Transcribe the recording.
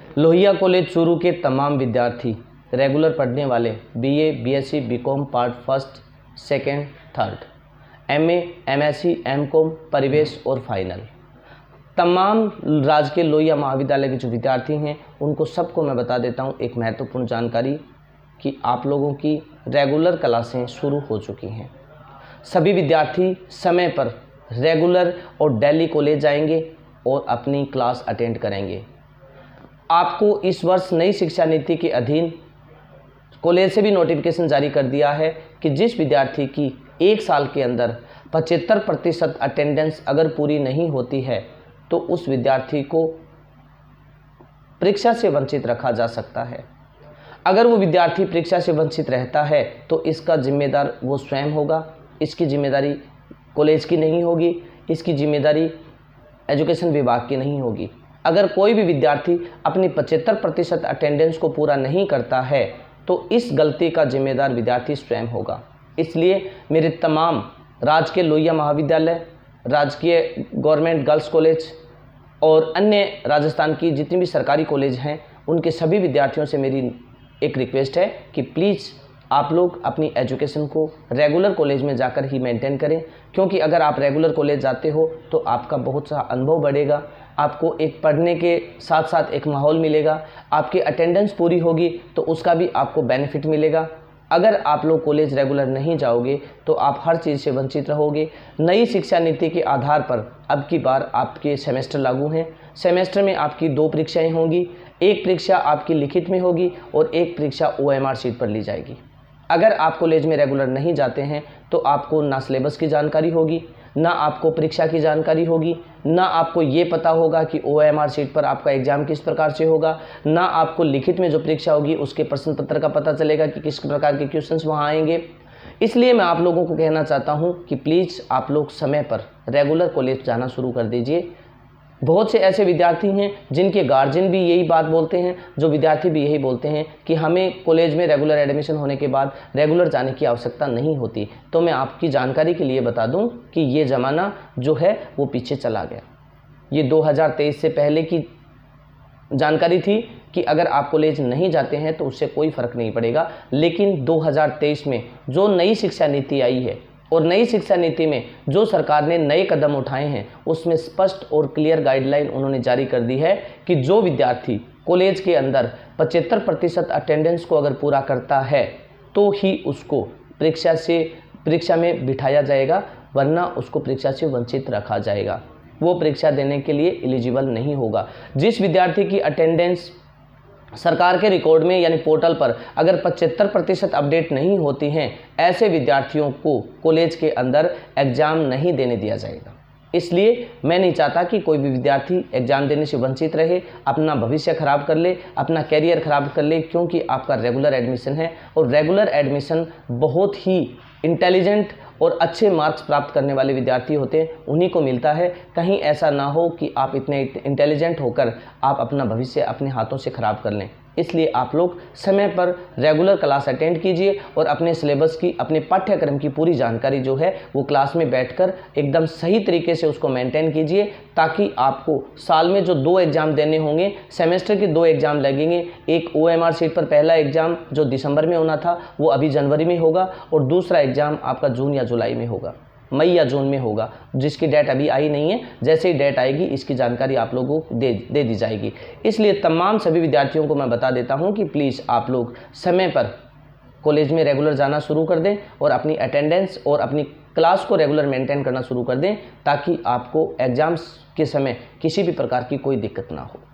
Lohia college Churu के तमाम विद्यार्थी रेगुलर पढ़ने वाले BA, BSc, BCom part first, second, third, MA, MSc, MCom, previous और फाइनल, तमाम राजकीय लोहिया महाविद्यालय के जो विद्यार्थी हैं उनको सबको मैं बता देता हूं एक महत्वपूर्ण जानकारी कि आप लोगों की रेगुलर क्लासें शुरू हो चुकी हैं। सभी विद्यार्थी समय पर रेगुलर और डेली कॉलेज जाएंगे और अपनी क्लास अटेंड करेंगे। आपको इस वर्ष नई शिक्षा नीति के अधीन कॉलेज से भी नोटिफिकेशन जारी कर दिया है कि जिस विद्यार्थी की एक साल के अंदर 75% अटेंडेंस अगर पूरी नहीं होती है तो उस विद्यार्थी को परीक्षा से वंचित रखा जा सकता है। अगर वो विद्यार्थी परीक्षा से वंचित रहता है तो इसका जिम्मेदार वो स्वयं होगा, इसकी जिम्मेदारी कॉलेज की नहीं होगी, इसकी जिम्मेदारी एजुकेशन विभाग की नहीं होगी। अगर कोई भी विद्यार्थी अपनी 75% अटेंडेंस को पूरा नहीं करता है तो इस गलती का जिम्मेदार विद्यार्थी स्वयं होगा। इसलिए मेरे तमाम राजकीय लोहिया महाविद्यालय, राजकीय गवर्नमेंट गर्ल्स कॉलेज और अन्य राजस्थान की जितनी भी सरकारी कॉलेज हैं उनके सभी विद्यार्थियों से मेरी एक रिक्वेस्ट है कि प्लीज़ आप लोग अपनी एजुकेशन को रेगुलर कॉलेज में जाकर ही मेंटेन करें, क्योंकि अगर आप रेगुलर कॉलेज जाते हो तो आपका बहुत सा अनुभव बढ़ेगा, आपको एक पढ़ने के साथ साथ एक माहौल मिलेगा, आपकी अटेंडेंस पूरी होगी तो उसका भी आपको बेनिफिट मिलेगा। अगर आप लोग कॉलेज रेगुलर नहीं जाओगे तो आप हर चीज़ से वंचित रहोगे। नई शिक्षा नीति के आधार पर अब की बार आपके सेमेस्टर लागू हैं। सेमेस्टर में आपकी 2 परीक्षाएं होंगी, एक परीक्षा आपकी लिखित में होगी और एक परीक्षा OMR शीट पर ली जाएगी। अगर आप कॉलेज में रेगुलर नहीं जाते हैं तो आपको ना सिलेबस की जानकारी होगी, ना आपको परीक्षा की जानकारी होगी, ना आपको ये पता होगा कि OMR शीट पर आपका एग्ज़ाम किस प्रकार से होगा, ना आपको लिखित में जो परीक्षा होगी उसके प्रश्न पत्र का पता चलेगा कि किस प्रकार के क्वेश्चंस वहाँ आएंगे। इसलिए मैं आप लोगों को कहना चाहता हूँ कि प्लीज़ आप लोग समय पर रेगुलर कॉलेज जाना शुरू कर दीजिए। बहुत से ऐसे विद्यार्थी हैं जिनके गार्जियन भी यही बात बोलते हैं, जो विद्यार्थी भी यही बोलते हैं कि हमें कॉलेज में रेगुलर एडमिशन होने के बाद रेगुलर जाने की आवश्यकता नहीं होती। तो मैं आपकी जानकारी के लिए बता दूं कि ये ज़माना जो है वो पीछे चला गया। ये 2023 से पहले की जानकारी थी कि अगर आप कॉलेज नहीं जाते हैं तो उससे कोई फ़र्क नहीं पड़ेगा, लेकिन 2023 में जो नई शिक्षा नीति आई है और नई शिक्षा नीति में जो सरकार ने नए कदम उठाए हैं उसमें स्पष्ट और क्लियर गाइडलाइन उन्होंने जारी कर दी है कि जो विद्यार्थी कॉलेज के अंदर 75% अटेंडेंस को अगर पूरा करता है तो ही उसको परीक्षा में बिठाया जाएगा, वरना उसको परीक्षा से वंचित रखा जाएगा। वो परीक्षा देने के लिए एलिजिबल नहीं होगा। जिस विद्यार्थी की अटेंडेंस सरकार के रिकॉर्ड में यानी पोर्टल पर अगर 75% अपडेट नहीं होती हैं, ऐसे विद्यार्थियों को कॉलेज के अंदर एग्ज़ाम नहीं देने दिया जाएगा। इसलिए मैं नहीं चाहता कि कोई भी विद्यार्थी एग्ज़ाम देने से वंचित रहे, अपना भविष्य खराब कर ले, अपना कैरियर खराब कर ले, क्योंकि आपका रेगुलर एडमिशन है और रेगुलर एडमिशन बहुत ही इंटेलिजेंट और अच्छे मार्क्स प्राप्त करने वाले विद्यार्थी होते हैं, उन्हीं को मिलता है। कहीं ऐसा ना हो कि आप इतने इंटेलिजेंट होकर आप अपना भविष्य अपने हाथों से ख़राब कर लें। इसलिए आप लोग समय पर रेगुलर क्लास अटेंड कीजिए और अपने सिलेबस की, अपने पाठ्यक्रम की पूरी जानकारी जो है वो क्लास में बैठकर एकदम सही तरीके से उसको मेंटेन कीजिए, ताकि आपको साल में जो 2 एग्ज़ाम देने होंगे, सेमेस्टर के 2 एग्ज़ाम लगेंगे। एक OMR शीट पर पहला एग्ज़ाम जो दिसंबर में होना था वो अभी जनवरी में होगा और दूसरा एग्ज़ाम आपका जून या जुलाई में होगा, मई या जून में होगा, जिसकी डेट अभी आई नहीं है। जैसे ही डेट आएगी इसकी जानकारी आप लोगों को दे दी जाएगी। इसलिए तमाम सभी विद्यार्थियों को मैं बता देता हूं कि प्लीज़ आप लोग समय पर कॉलेज में रेगुलर जाना शुरू कर दें और अपनी अटेंडेंस और अपनी क्लास को रेगुलर मेंटेन करना शुरू कर दें, ताकि आपको एग्ज़ाम्स के समय किसी भी प्रकार की कोई दिक्कत ना हो।